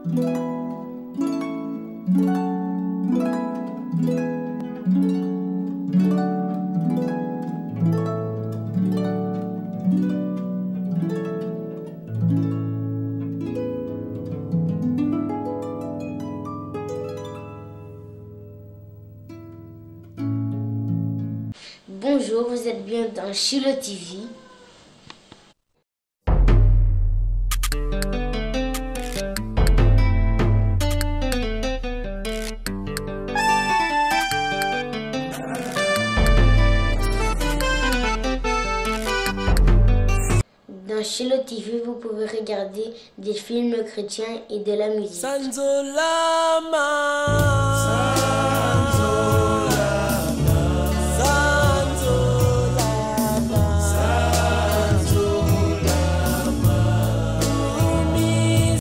Bonjour, vous êtes bien dans Chilo TV. Dans Chilo TV, vous pouvez regarder des films chrétiens et de la musique.